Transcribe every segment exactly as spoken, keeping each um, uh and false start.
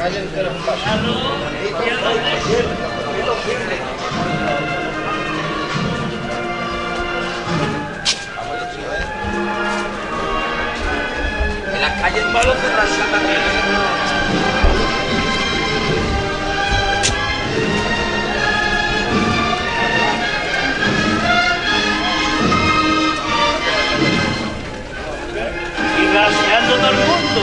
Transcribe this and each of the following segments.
En las calles malos de Rashid también. Y raseando todo el mundo.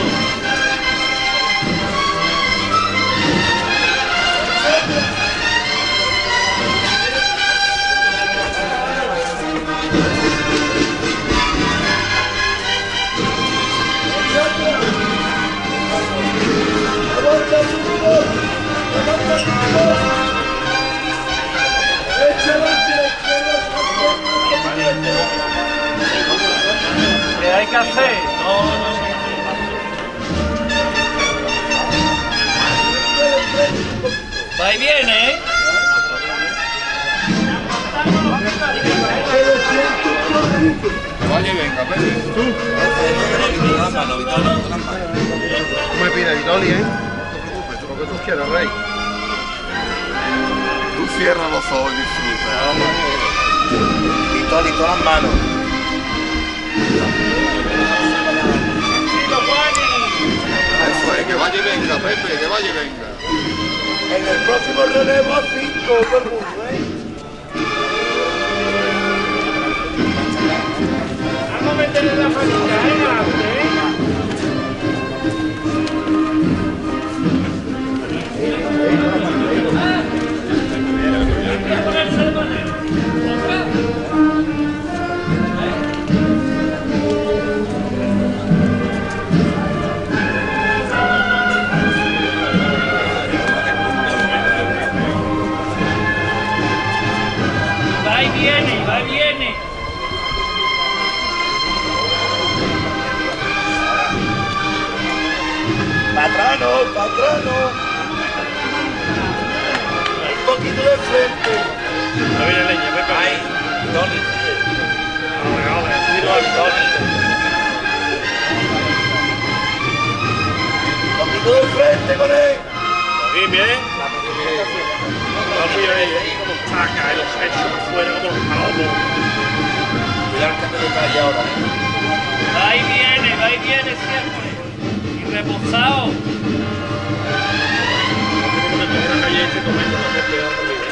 ¿Qué hay que hacer? No, no. Va y viene, ¿eh? Vaya y venga, Pepe. Tú. No me pide Vitoli, ¿eh? No te preocupes, lo que tú quieras, Rey. Tú cierra los ojos y disfruta. Vitoli, todas las manos. Eso es, que vaya y venga, Pepe, que vaya y venga. En el próximo relevo a cinco, todo el mundo, ¿eh? Vamos a meterle la manita, ¿eh? Va y viene, va y viene. Patrano, patrano. Un poquito de frente. A ver, leña, Pepe. Ay, Tony. Tiro al Tony. Un poquito de frente con él. Bien, bien. Así ahí, ahí como taca, los hechos por fuera como los palomos. Cuidado el cambio de calle ahora. Va y viene, va y viene siempre. Y reposado. Una calle este comento, no se peor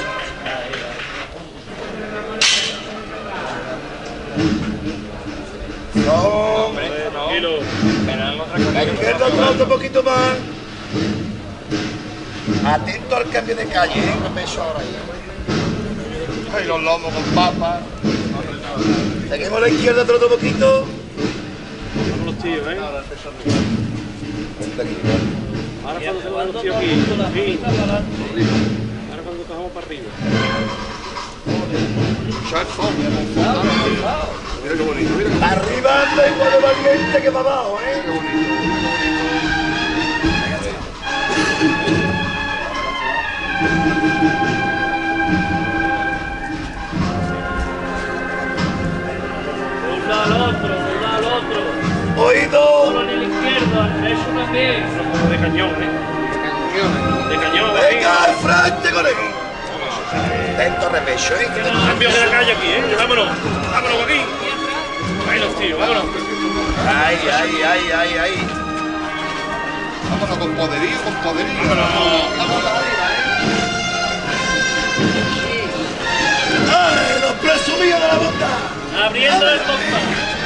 No, tranquilo. la izquierda atrás un poquito más. Atento al cambio de calle, ¿eh? Que peso ahora ahí. Ay, los lomos con papas. Seguimos a la izquierda atrás un poquito. Vamos los tíos, ¿eh? Ahora cuando se van los tíos aquí, sí. Ahora cuando cojamos para arriba. Charson. Mira qué bonito, mira. Arriba anda igual de valiente que para abajo, ¿eh? Qué bonito. Un lado al otro, un lado al otro. Oído. Solo en el izquierdo, al derecho también. Como de cañón, ¿eh? De cañón, ¿eh? Venga, al frente con él. Atento repecho, ¿eh? Cambio de la calle aquí, ¿eh? Vámonos, vámonos aquí. Ahí los tíos, vámonos. Ay, ay, ay, ay, ay. Vámonos con poderío, con poderío. Vámonos. Vamos a la vida, ¿eh? ¡Ay, los presumidos de la bota! Abriendo el compás.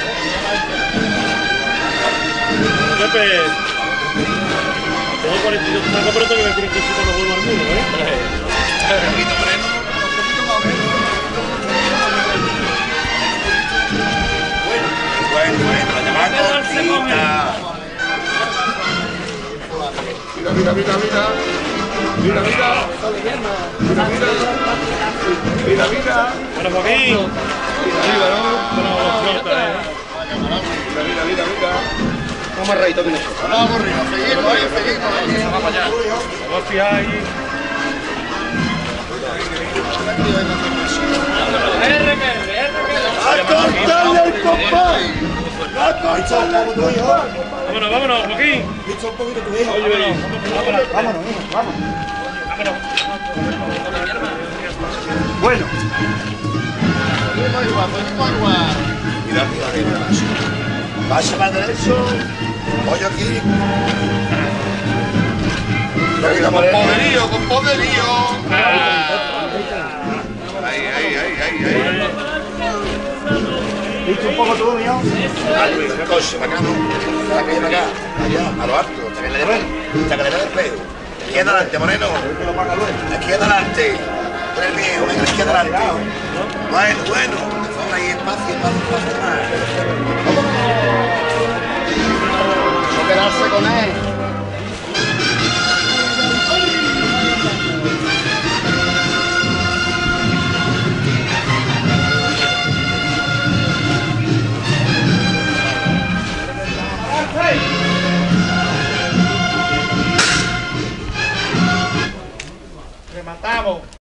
Pepe. Tengo cuarenta y dos tacos, pero tengo que decir que sí cuando vuelvo al mundo, ¿eh? Un poquito menos, un poquito más menos. Bueno, bueno, la llamada cortita. Mira, mira, mira, mira. Mira, mira. Mira, mira. Mira, mira. Bueno, Joaquín. Arriba, ¿no? Bueno, flota, ¿eh? Mira, mira, mira, mira. Vamos a reír, ¿tienes? Vamos arriba, seguimos ahí, seguimos ahí. Vamos para allá. Vamos a fijar ahí. R, R, R, ¡A cortarle el compás! ¡A Visto un poco tu hijo. Vámonos, vámonos, Joaquín. Visto un poquito tu hijo. Vámonos, Vámonos, hijo, vamos. vámonos. Bueno. Mira, mira, mira. Pasa más derecho. Voy aquí. Venga, con poderío, con poderío. Ahí, ahí, ahí, ahí, ahí. Visto un poco tu hijo. Algo, el coche, bacano. Para que acá, allá, a lo alto. Hasta que le dé hasta que le dé el espejo. Aquí adelante, Moreno. Aquí adelante. Tú eres viejo, venga, aquí adelante. Bueno, bueno. Ahora ahí, espacio, espacio, espacio más. No quedarse con él. Rematamos.